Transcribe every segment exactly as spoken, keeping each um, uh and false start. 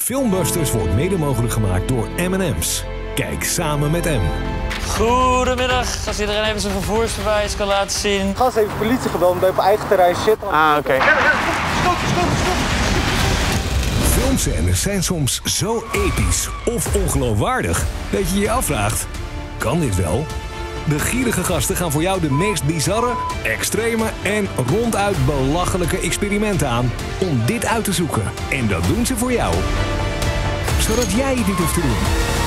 Filmbusters wordt mede mogelijk gemaakt door M en M's. Kijk samen met M. Goedemiddag, als iedereen even zijn vervoersbewijs kan laten zien. Gast heeft de politie gebeld omdat hij op eigen terrein shit. Ah, oké. Okay. Ja, ja, stop, stop, stop. Filmscènes zijn soms zo episch of ongeloofwaardig dat je je afvraagt, kan dit wel? De gierige gasten gaan voor jou de meest bizarre, extreme en ronduit belachelijke experimenten aan om dit uit te zoeken. En dat doen ze voor jou, zodat jij het niet hoeft te doen.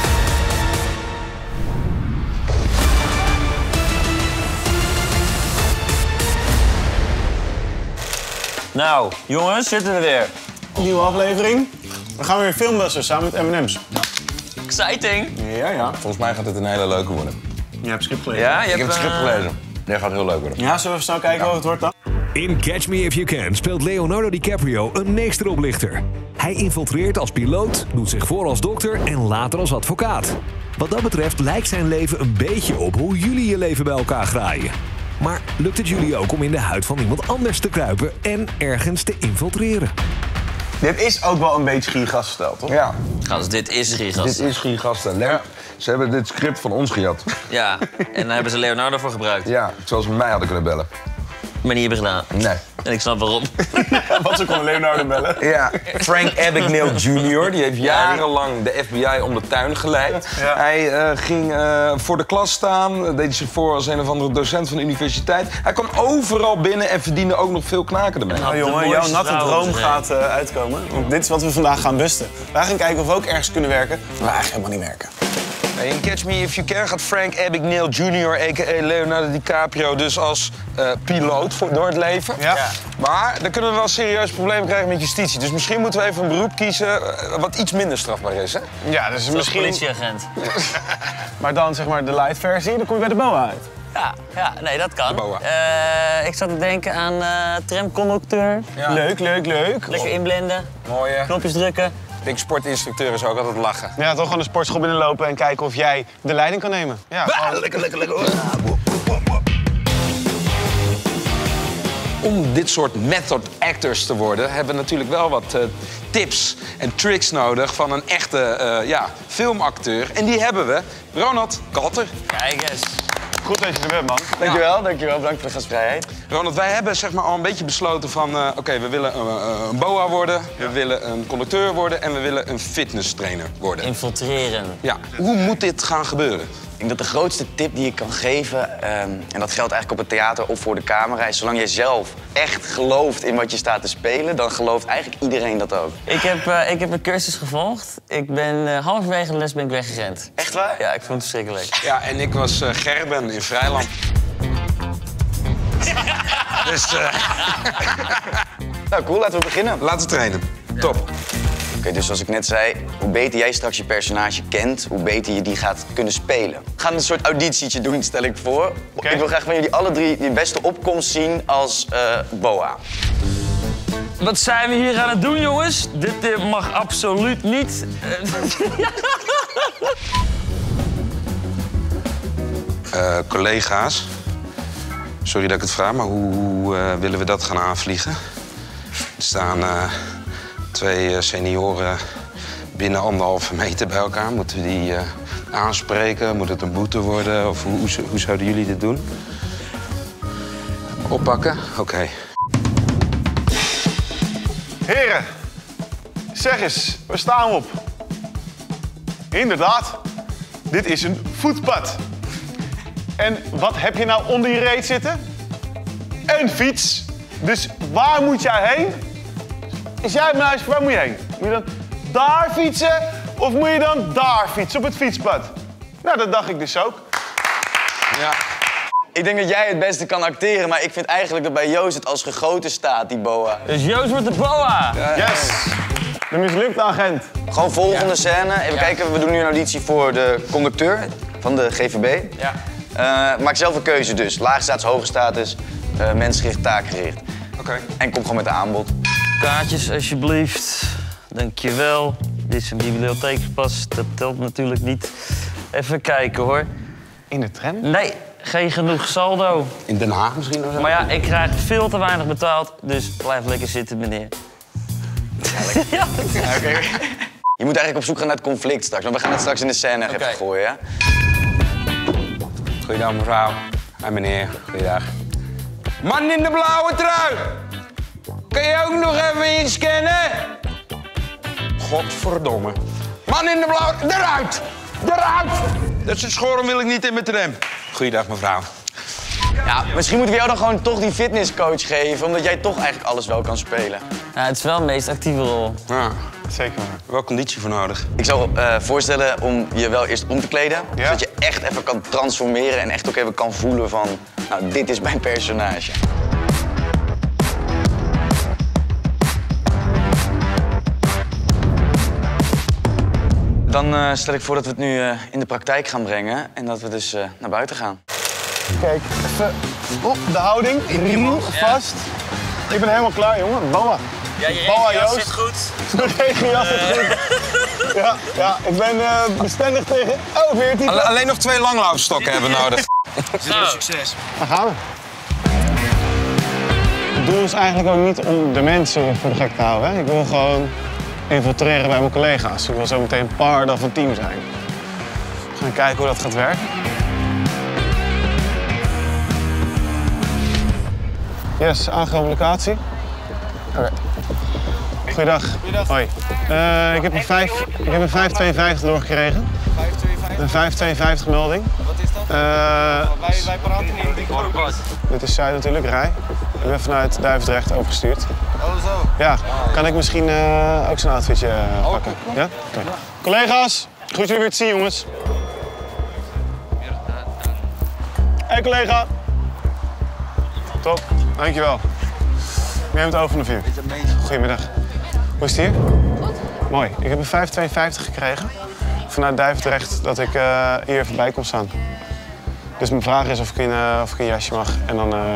Nou, jongens, zitten we weer. Nieuwe aflevering. We gaan weer Filmbusters samen met M en M's. Exciting. Ja, ja. Volgens mij gaat het een hele leuke worden. Je hebt het script gelezen. Ja, je Ik hebt, heb het script uh... gelezen. Dit gaat heel leuk worden. Ja, zullen we even snel kijken wat het wordt dan? In Catch Me If You Can speelt Leonardo DiCaprio een meesteroplichter. Hij infiltreert als piloot, doet zich voor als dokter en later als advocaat. Wat dat betreft lijkt zijn leven een beetje op hoe jullie je leven bij elkaar graaien. Maar lukt het jullie ook om in de huid van iemand anders te kruipen en ergens te infiltreren? Dit is ook wel een beetje giergaststijl, toch? Ja, Gast, dit is dit Gigas. is Giergasten. Ja. Ze hebben dit script van ons gejat. Ja, en daar hebben ze Leonardo voor gebruikt. Ja, zoals ze mij hadden kunnen bellen. Maar niet hebben gedaan. Nee. En ik snap waarom. Wat ze konden Leonardo bellen. Ja, Frank Abagnale junior Die heeft jarenlang de F B I om de tuin geleid. Ja. Hij uh, ging uh, voor de klas staan, deed zich voor als een of andere docent van de universiteit. Hij kwam overal binnen en verdiende ook nog veel knaken ermee. Nou jongen, jouw natte droom gaat uh, uitkomen. Want dit is wat we vandaag gaan busten. Wij gaan kijken of we ook ergens kunnen werken, maar eigenlijk helemaal niet werken. In Catch Me If You Can gaat Frank Abagnale junior a k a. Leonardo DiCaprio, dus als uh, piloot voor, door het leven. Ja. Ja. Maar dan kunnen we wel serieus problemen krijgen met justitie. Dus misschien moeten we even een beroep kiezen uh, wat iets minder strafbaar is, hè? Ja, dus Zoals misschien... politieagent. Maar dan zeg maar de light versie, dan kom je bij de boa uit. Ja, ja, nee, dat kan. De boa. Uh, ik zat te denken aan uh, tramconducteur. Ja. Leuk, leuk, leuk. Lekker inblenden, Mooi, hè? knopjes drukken. Ik denk sportinstructeuren zou ook altijd lachen. Ja, toch gewoon de sportschool binnenlopen en kijken of jij de leiding kan nemen. Ja, gewoon... Lekker, lekker, lekker. Om dit soort method actors te worden, hebben we natuurlijk wel wat uh, tips en tricks nodig van een echte uh, ja, filmacteur. En die hebben we. Ronald Kalter. Kijk eens. Goed dat je er bent, man. Dankjewel, dankjewel. Bedankt voor de gastvrijheid. Ronald, wij hebben zeg maar, al een beetje besloten van... Uh, oké, okay, we willen een, uh, een boa worden, we willen een conducteur worden... en we willen een fitnesstrainer worden. Infiltreren. Ja. Hoe moet dit gaan gebeuren? Ik denk dat de grootste tip die je kan geven, um, en dat geldt eigenlijk op het theater of voor de camera, is zolang jij zelf echt gelooft in wat je staat te spelen, dan gelooft eigenlijk iedereen dat ook. Ik heb, uh, ik heb een cursus gevolgd. Ik ben uh, halverwege de les ben ik weggerend. Echt waar? Ja, ik vond het verschrikkelijk. Ja, en ik was uh, Gerben in Vrijland. Dus uh, Nou, cool. Laten we beginnen. laten we trainen. Top. Oké, dus zoals ik net zei, hoe beter jij straks je personage kent, hoe beter je die gaat kunnen spelen. We gaan een soort auditietje doen, stel ik voor. Okay. Ik wil graag van jullie alle drie je beste opkomst zien als uh, boa. Wat zijn we hier aan het doen, jongens? Dit uh, mag absoluut niet. Uh, collega's, sorry dat ik het vraag, maar hoe, hoe uh, willen we dat gaan aanvliegen? Er staan uh, twee uh, senioren binnen anderhalve meter bij elkaar. Moeten we die uh, aanspreken? Moet het een boete worden? Of hoe, hoe, hoe zouden jullie dit doen? Oppakken? Oké. Okay. Heren, zeg eens, waar staan we op? Inderdaad, dit is een voetpad. En wat heb je nou onder je reet zitten? Een fiets. Dus waar moet jij heen? Is jij mijn huis, waar moet je heen? Moet je dan daar fietsen of moet je dan daar fietsen op het fietspad? Nou, dat dacht ik dus ook. Ja. Ik denk dat jij het beste kan acteren, maar ik vind eigenlijk dat bij Joost het als gegoten staat, die boa. Dus Joost wordt de boa. Yes! De mislukte agent. Gewoon volgende scène. Even kijken, we doen nu een auditie voor de conducteur van de G V B. Ja. Uh, maak zelf een keuze dus. Laag status, hoge status, uh, mensgericht, taakgericht. Oké. Okay. En kom gewoon met een aanbod. Kaartjes, alsjeblieft. Dankjewel. Dit is een bibliotheekpas. Dat telt natuurlijk niet. Even kijken, hoor. In de tram? Nee, geen genoeg saldo. In Den Haag misschien of zo? Maar ja, ik krijg veel te weinig betaald. Dus blijf lekker zitten, meneer. Ja, oké. Je moet eigenlijk op zoek gaan naar het conflict straks, want we gaan het straks in de scène okay. even gooien, ja? Goeiedag mevrouw. En meneer, goeiedag. Man in de blauwe trui! Kun je ook nog even inscannen? Godverdomme. Man in de blauwe... Eruit! Eruit! Dat soort schoren wil ik niet in mijn tram. Goeiedag mevrouw. Ja, misschien moeten we jou dan gewoon toch die fitnesscoach geven, omdat jij toch eigenlijk alles wel kan spelen. Ja, het is wel de meest actieve rol. Ja, Zeker. wel conditie voor nodig. Ik zou uh, voorstellen om je wel eerst om te kleden, Ja. zodat je echt even kan transformeren en echt ook even kan voelen van, nou, dit is mijn personage. Dan uh, stel ik voor dat we het nu uh, in de praktijk gaan brengen en dat we dus uh, naar buiten gaan. Kijk, even op de houding. Riem vast. Ik ben helemaal klaar, jongen. Boa. Ja, je Boa, regenjas Joost. zit goed. De regenjas zit goed. Ja, ja, ik ben uh, bestendig tegen... Oh, veertien. Alle- alleen nog twee langlaufstokken hebben we nodig. Nou, Succes. Daar gaan we. Het doel is eigenlijk ook niet om de mensen voor de gek te houden. Hè? Ik wil gewoon infiltreren bij mijn collega's. Ik wil zo meteen part of een team zijn. We gaan kijken hoe dat gaat werken. Yes, aangekomen locatie. Oké. Okay. Goeiedag. Goeiedag. Hoi. Uh, ik heb een vijf, ik heb een vijf tweeënvijftig doorgekregen. vijf tweeënvijftig. Een vijf tweeënvijftig melding. Wat is dat? Uh, wij, wij praten niet. Ik hoor wat. dit is Zuid natuurlijk, Rij. Ik ben vanuit Duivendrecht overgestuurd. Oh, zo. Ja, kan ik misschien uh, ook zo'n outfitje uh, pakken? Ja? Okay. Collega's, goed jullie weer te zien, jongens. Hé, hey, collega. Top, dankjewel. Neem het over van de vuur. Goedemiddag. Hoe is het hier? Goed. Mooi. Ik heb een vijf tweeënvijftig gekregen vanuit Duivendrecht dat ik uh, hier even bij kom staan. Dus mijn vraag is of ik een, uh, of ik een jasje mag en dan... Uh...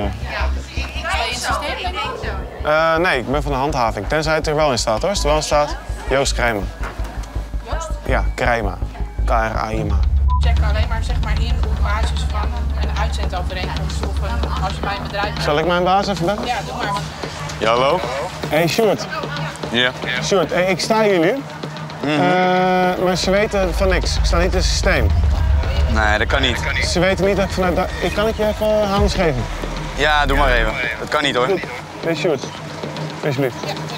Uh, nee, ik ben van de handhaving. Tenzij het er wel in staat hoor. Als het er wel in staat, Joost Krijma. Joost? Ja, Krijma. K R A I M A. Check alleen maar, zeg maar in op basis van een uitzendovereenkomst of een, als je bij een bedrijf bent. Zal ik mijn baas even bellen? Ja, doe maar. Want... Ja, hallo? Hé, hey, Sjoerd. Ja. Sjoerd, hey, ik sta hier nu. Mm-hmm. uh, maar ze weten van niks. Ik sta niet in het systeem. Nee, dat kan niet. Ze weten niet dat ik vanuit... Ik kan het je even Hans geven. Ja, doe maar even. Dat kan niet hoor. Hé, hey, Sjoerd. Alsjeblieft.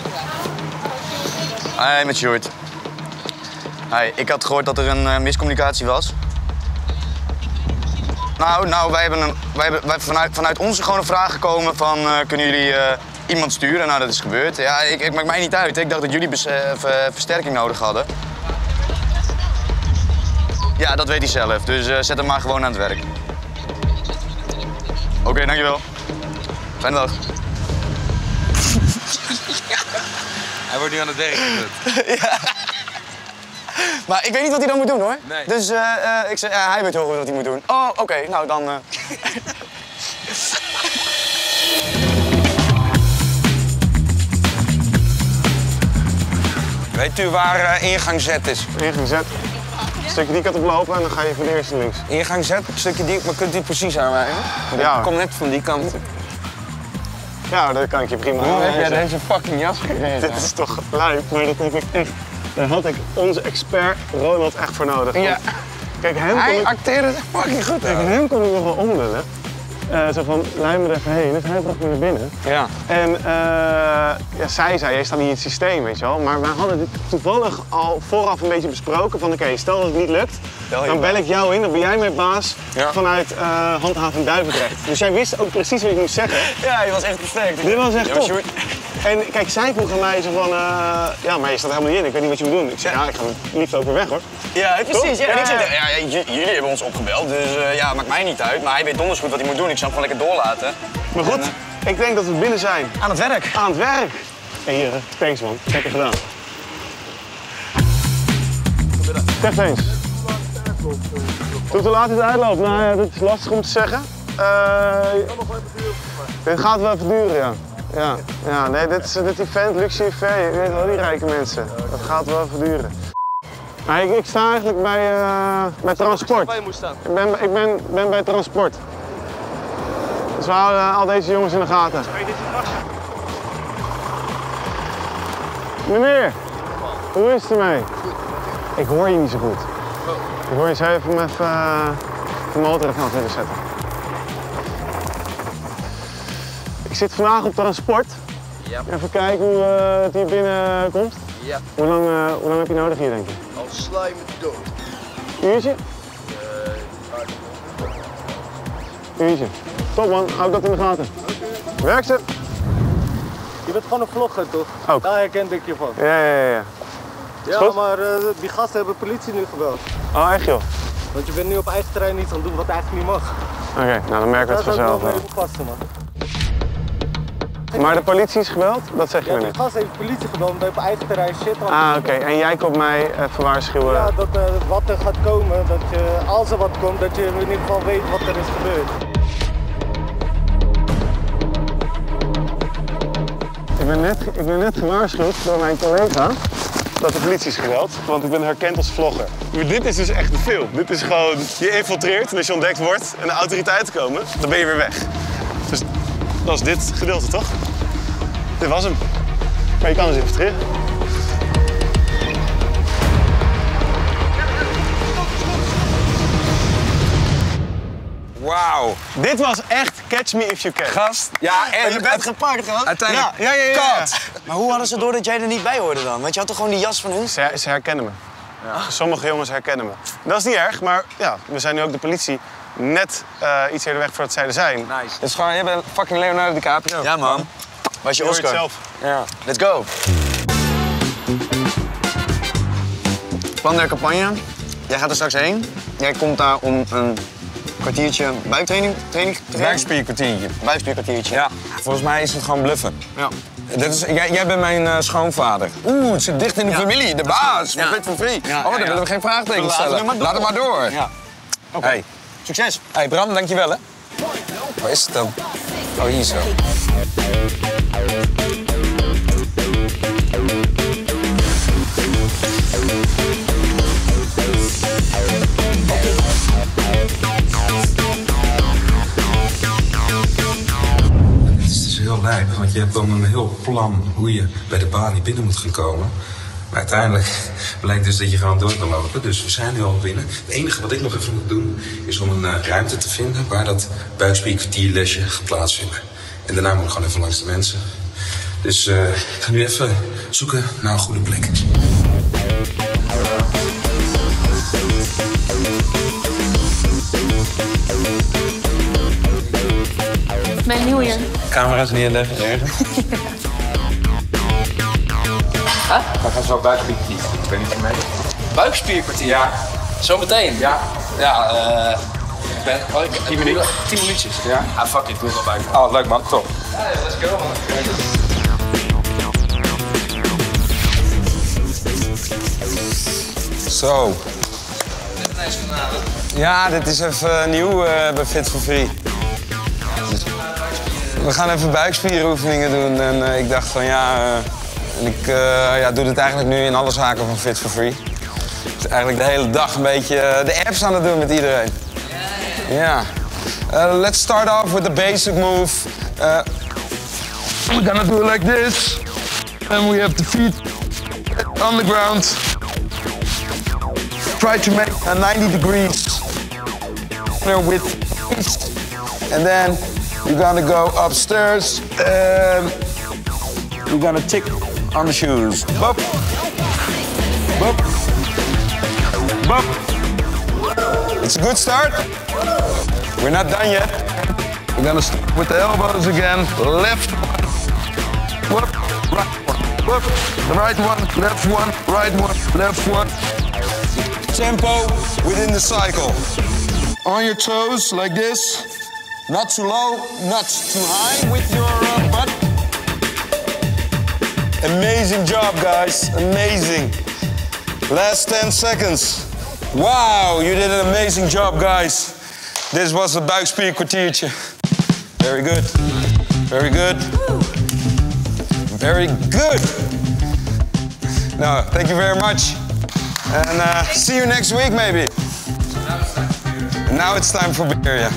Hi, met Sjoerd. Hi, ik had gehoord dat er een uh, miscommunicatie was. Nou, nou wij hebben, een, wij hebben wij vanuit, vanuit ons gewoon een vraag gekomen van uh, kunnen jullie uh, iemand sturen? Nou, dat is gebeurd. Ja, ik, ik maakt mij niet uit. Ik dacht dat jullie bes, uh, versterking nodig hadden. Ja, dat weet hij zelf. Dus uh, zet hem maar gewoon aan het werk. Oké, okay, dankjewel. Fijne dag. Hij wordt nu aan het werk gezet. Ja. Maar ik weet niet wat hij dan moet doen, hoor. Nee. Dus uh, uh, ik zei, uh, hij weet heel goed wat hij moet doen. Oh, oké, okay, nou dan... Uh... Weet u waar uh, ingang Z is? Ingang Z. Een stukje die kant op lopen en dan ga je voor de eerste links. Ingang Z, een stukje die, maar kunt u precies aanwijzen? Ja. Ik kom net van die kant. Ja, dat kan ik je prima Hoe heb jij aanwijzen. deze fucking jas gekregen? Dit is toch lijp, maar dat heb ik echt... Daar had ik onze expert Ronald echt voor nodig. Ja. Kijk, hem kon Hij ik, acteerde het fucking goed. kijk, hem kon ik nog wel omlullen. Uh, zo van, leid me er even heen. Dus hij bracht me naar binnen. Ja. En uh, ja, zij zei, jij staat niet in het systeem, weet je wel. Maar wij hadden dit toevallig al vooraf een beetje besproken. Van oké, okay, stel dat het niet lukt, Bel dan bel ik jou in. Dan ben jij mijn baas Ja. vanuit uh, handhaving Duivendrecht. Dus jij wist ook precies wat ik moest zeggen. Ja, hij was echt perfect. Dit was echt Ja, top. Sjoerd. En kijk, zij vroeg aan mij zo van, uh, ja, maar je staat helemaal niet in. Ik weet niet wat je moet doen. Ik zei, ja, ik ga liefst ook weer weg hoor. Ja, precies. Ja. En ik Ja, zei, ja, ja, j- jullie hebben ons opgebeld, dus uh, ja, maakt mij niet uit. Maar hij weet donders goed wat hij moet doen. Ik zou hem gewoon lekker doorlaten. Maar goed, ik denk dat we binnen zijn. Aan het werk. Aan het werk. Hé, hey, uh, thanks man. Lekker gedaan. Zeg eens. Hoe te laat is het uitloop? Nou ja, dat is lastig om te zeggen. Uh, dit gaat wel even duren, ja. Ja, ja nee, dit, is, dit event, luxe event, je weet wel, die rijke mensen. Dat gaat wel even duren. Maar ik, ik sta eigenlijk bij, uh, bij transport. Waar je moet staan. Ik ben, ik ben, ben bij transport. Dus we houden al deze jongens in de gaten. Meneer, Hoe is het ermee? Ik hoor je niet zo goed. Ik hoor je zo even, even uh, de motor even af willen zetten. Ik zit vandaag op transport. Ja. Even kijken hoe uh, het hier binnen komt. Ja. Hoe lang, uh, hoe lang heb je nodig hier, denk je? Al sla je me dood. Uurtje? Uurtje. Top man, hou dat in de gaten. Werk ze. Je bent gewoon een vlogger, toch? Ook. Daar herkende ik je van. Ja, ja, ja. ja. Ja, goed? maar uh, die gasten hebben politie nu gebeld. Oh, echt joh? Want je bent nu op eigen terrein iets aan het doen wat eigenlijk niet mag. Oké, okay, nou dan merken we het Daar zou vanzelf ik wel wel. mee oppassen, man. Maar de politie is gebeld? Dat zeg je Ja, me die niet. gast heeft de politie gebeld omdat je op eigen terrein shit aan Ah, het oké. Okay. En jij komt mij even waarschuwen? Ja, dat uh, wat er gaat komen, dat je, als er wat komt, dat je in ieder geval weet wat er is gebeurd. Ik ben net, ik ben net gewaarschuwd door mijn collega dat de politie is gebeld, want ik ben herkend als vlogger. Maar dit is dus echt een film. Dit is gewoon, je infiltreert en als je ontdekt wordt en de autoriteiten komen, dan ben je weer weg. Dus dat is dit gedeelte, toch? Dit was hem. Maar je kan dus infiltreren. Wauw. Dit was echt Catch Me If You Can. Gast. Ja, en je bent gepakt, gast. uiteindelijk. Ja, ja, ja. ja. Kat. Maar hoe hadden ze door dat jij er niet bij hoorde dan? Want je had toch gewoon die jas van hun? Ze, ze herkennen me. Ja. Sommige jongens herkennen me. Dat is niet erg, maar ja, we zijn nu ook de politie net uh, iets eerder weg voordat zij er zijn. Nice. Het is gewoon, je bent fucking Leonardo DiCaprio. Ja, man. Was je Je hoort het Oscar? zelf. Ja. Let's go. Plan der campagne. Jij gaat er straks heen. Jij komt daar om een kwartiertje buiktraining training te geven. Buikspierkwartiertje. Buikspierkwartiertje. Ja, volgens mij is het gewoon bluffen. Ja. Dit is, jij, jij bent mijn uh, schoonvader. Oeh, het zit dicht in de Ja. familie. De baas van Ja. Fit for Free. Ja, oh, ja, dan ja. willen we geen vraagtekens Laten we stellen. maar door. Laat het maar door. Ja. Oké. Hey. Succes. Hey Bram, dankjewel hè. Waar is het dan? Oh, hier zo. Het is dus heel lijp, want je hebt dan een heel plan hoe je bij de balie binnen moet gaan komen. Maar uiteindelijk blijkt dus dat je gewoon door kan lopen. Dus we zijn nu al binnen. Het enige wat ik nog even moet doen, is om een uh, ruimte te vinden waar dat buikspierkwartierlesje gaat plaatsvinden. En daarna moet ik gewoon even langs de mensen. Dus uh, ik ga nu even zoeken naar een goede plek. Ik ben nieuw hier. Camera's neerleggen ergens. We gaan zo buikspierkwartier. Ik weet niet of je mee. Buikspierkwartier? Ja. Zometeen? Ja. Ja, eh... ik ben... Oh, ik, tien minuten. Tien minuutjes. Ja. Ah, fuck it. Doe het wel buik. Oh, leuk man. Top. Ja, let's go man. Zo. Ja, dit is even nieuw uh, bij Fit for Free. We gaan even buikspieroefeningen doen en uh, ik dacht van ja, uh, ik uh, ja, doe dit eigenlijk nu in alle zaken van Fit for Free. Dus eigenlijk de hele dag een beetje uh, de apps aan het doen met iedereen. Ja. Uh, let's start off with the basic move. Uh, we're gonna do it like this. And we have the feet on the ground. Try to make a ninety degrees with and then you're gonna go upstairs and you're gonna tick on the shoes. Bop. Bop. Bop. It's a good start. We're not done yet. We're gonna start with the elbows again. Left one. Whoop. Right one. Whoop. Right one. Left one. Right one. Left one. Tempo within the cycle. On your toes, like this. Not too low, not too high with your uh, butt. Amazing job, guys. Amazing. Last ten seconds. Wow, you did an amazing job, guys. This was a buikspierkwartiertje. Very good. Very good. Very good. No, thank you very much. And uh, see you next week, maybe. And now it's time for beer, ja.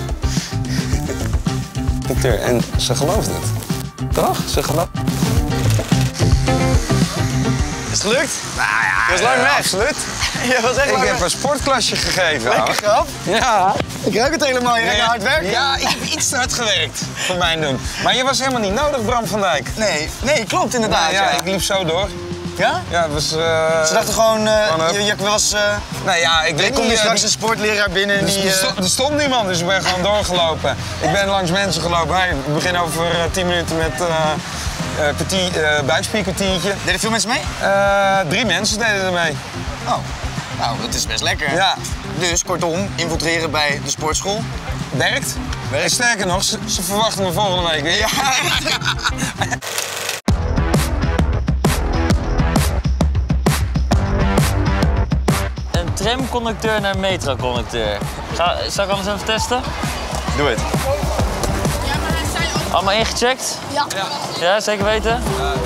En ze gelooft het. Toch? Ze gelooft. Is het gelukt? Nou ja, Je was lang uh, weg. Absoluut. Je was echt Ik lang heb weg. een sportklasje gegeven. Lekker grap. Ja. Ik ruik het helemaal. Je Nee, gaat hard werken. Ja, ik heb iets te hard gewerkt voor mijn doen. Maar je was helemaal niet nodig, Bram van Dijk. Nee, nee, klopt inderdaad. Nou, ja, ja. ik liep zo door. Ja? Ja, het was... Uh, Ze dachten gewoon, uh, man, je, je was... Uh, nee, ja, ik er weet komt niet... hier straks uh, een sportleraar binnen en er, die... er, Uh, stond, er stond niemand, dus ik ben gewoon doorgelopen. Ik ben langs mensen gelopen. Hey, we beginnen over uh, tien minuten met uh, uh, petit, uh, buikspierkwartiertje. Deden veel mensen mee? Uh, drie mensen deden er mee. Oh, nou, dat is best lekker. Ja. Dus, kortom, infiltreren bij de sportschool. Werkt. En sterker nog, ze, ze verwachten me volgende week weer. Ja. Een tramconducteur naar metroconducteur. Ga, zal ik anders even testen? Doe het. Allemaal ingecheckt? Ja. Ja, zeker weten?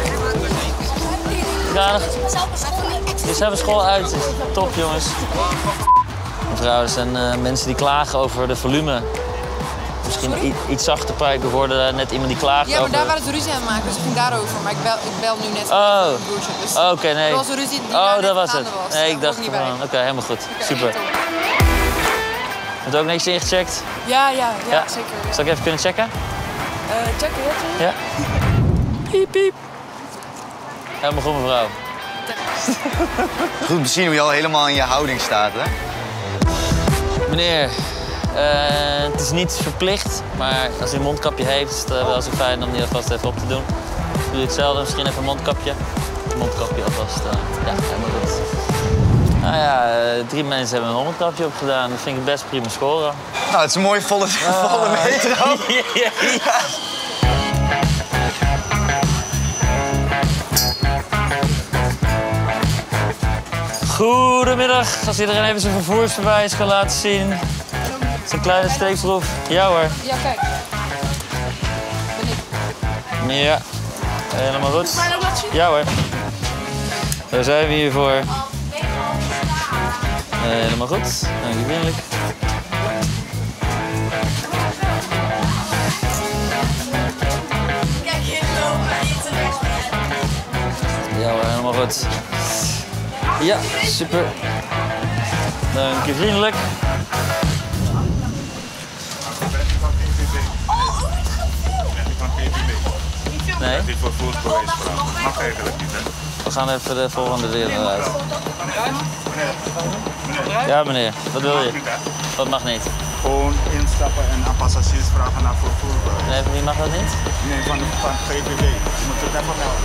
Ja, dus hebben school uit. Top, jongens. Mevrouw, er zijn uh, mensen die klagen over de volume. Misschien i- iets zachter praten. Ik hoorde net iemand die klaagde Ja, maar over... daar waren ze ruzie aan het maken, dus het ging daarover. Maar ik bel, ik bel nu net Oh, met mijn broertje. Dus oh, oké, nee. Er was een ruzie die Oh, daar dat net was gaande het. was. Nee, Daar ik dacht hoor niet bij. gewoon... Oké, helemaal goed. Oké, Super. top. Heb je ook niks ingecheckt? Ja, ja, ja, Ja. zeker. Ja. Zal ik even kunnen checken? Uh, checken, ja, Ja. Piep, piep. Helemaal goed, mevrouw. Goed om te zien hoe je al helemaal in je houding staat, hè? Meneer, uh, het is niet verplicht, maar als u een mondkapje heeft, is het uh, wel zo fijn om die alvast even op te doen. Doe je hetzelfde, misschien even een mondkapje. Mondkapje alvast, uh, ja, helemaal goed. Nou ja, uh, drie mensen hebben een mondkapje opgedaan. Dat vind ik best prima scoren. Nou, het is een mooie volle, Ah. volle metro. ja, ja, ja. Goedemiddag, als iedereen even zijn vervoersbewijs kan laten zien. Zijn kleine steekproef. Ja hoor. Ja, kijk. Ben ik. Ja, helemaal goed. Ja hoor. Daar zijn we hier voor. Helemaal goed. Dank je vriendelijk. Ja hoor, helemaal goed. Ja, super. Dank je vriendelijk. Nee? Niet voor voerbewijs vragen. Mag eigenlijk niet, hè? We gaan even de volgende deur eruit. Ja, meneer. Wat wil je? Wat mag niet? Gewoon instappen en aan passagiers vragen naar vervoerbewijs. Nee, wie mag dat niet? Nee, van, van G V B. Je moet het even melden.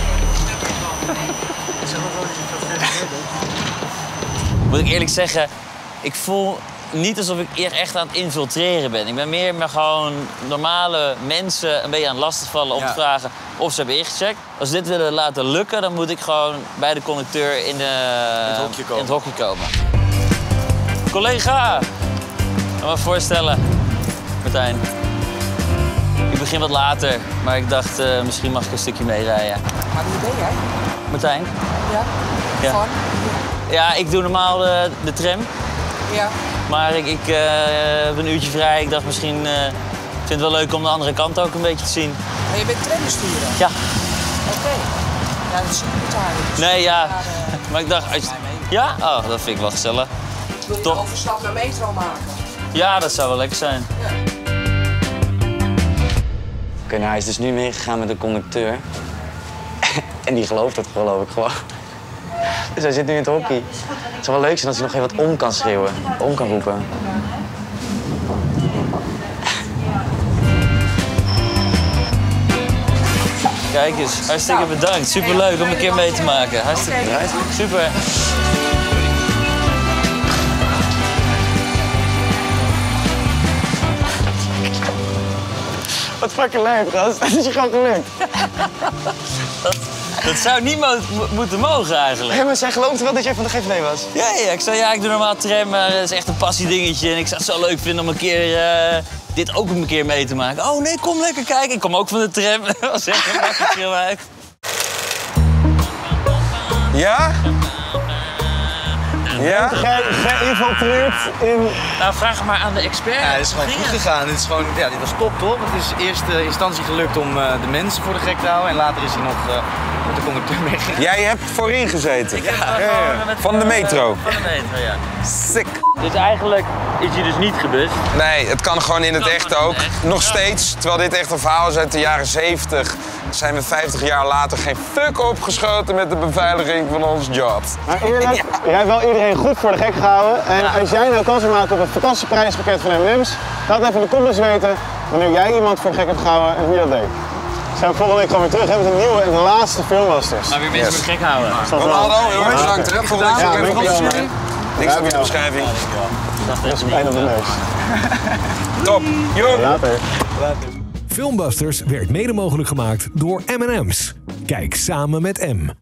Moet ik eerlijk zeggen, ik voel niet alsof ik hier echt aan het infiltreren ben. Ik ben meer maar gewoon normale mensen een beetje aan het lastigvallen om Ja. te vragen of ze hebben ingecheckt. Als ze dit willen laten lukken, dan moet ik gewoon bij de conducteur in, de, In het hokje komen. in het hokje komen. Collega, kan me voorstellen, Martijn. Ik begin wat later, maar ik dacht uh, misschien mag ik een stukje meerijden. Maar wie ben jij? Martijn? Ja. Ja. Van? Ja, ik doe normaal de, de tram. Ja. Maar ik, ik uh, heb een uurtje vrij. Ik dacht misschien, uh, ik vind het wel leuk om de andere kant ook een beetje te zien. Maar je bent trambestuurder? Ja. Oké. Ja, dat is super betaald. Nee, ja. Maar, uh, Maar ik dacht, als je... Ja? Oh, dat vind ik wel gezellig. wil je Top. een overstap naar metro maken? Ja, dat zou wel lekker zijn. Oké, nou, hij is dus nu meegegaan met de conducteur. En die gelooft dat geloof ik gewoon. Dus hij zit nu in het hockey. Het zou wel leuk zijn als hij nog even wat om kan schreeuwen. Om kan roepen. Kijk eens, hartstikke bedankt. Superleuk om een keer mee te maken. Hartstikke bedankt. Super. Wat fucking leuk, gast. Dat is je gewoon gelukt. Dat, dat zou niet mo mo moeten mogen eigenlijk. Ja, maar zij geloofde wel dat jij van de G V B was. Ja, ja, ik zei ja, ik doe normaal tram, maar het is echt een passiedingetje. En ik zou het zo leuk vinden om een keer uh, dit ook een keer mee te maken. Oh nee, kom lekker kijken. Ik kom ook van de tram. Dat was echt een makkelijk uit. Ja? Ja? Geïnfiltreerd in... Nou, vraag maar aan de expert. Ja, het is gewoon goed gegaan. Dit, is gewoon, ja, dit was top, toch? Het is in eerste instantie gelukt om uh, de mensen voor de gek te houden. En later is hij nog uh, met de conducteur meegegaan. Jij hebt voorin gezeten? Ik heb ja, ja, ja. Met, Van de metro? Van de metro, ja. Sick. Dus eigenlijk is hij dus niet gebust? Nee, het kan gewoon in het echt ook. Nog steeds, terwijl dit echt een verhaal is uit de jaren zeventig... zijn we vijftig jaar later geen fuck opgeschoten met de beveiliging van ons job. Maar eerlijk, ja. jij hebt wel iedereen goed voor de gek gehouden. En ja. als jij nou kans maakt op het vakantieprijspakket van M en M's, laat even in de comments weten wanneer jij iemand voor de gek hebt gehouden en wie dat deed. Zijn we volgende week gewoon weer terug hebben met een nieuwe en de laatste Filmbusters. Maar weer mensen yes. voor de gek houden. Ronaldo, heel erg bedankt. Ja, volgende week ja, even opzoeken. Niks op de beschrijving. Dat is pijn op de neus. Top. Jo. Later. Filmbusters werd mede mogelijk gemaakt door M en M's. Kijk samen met M.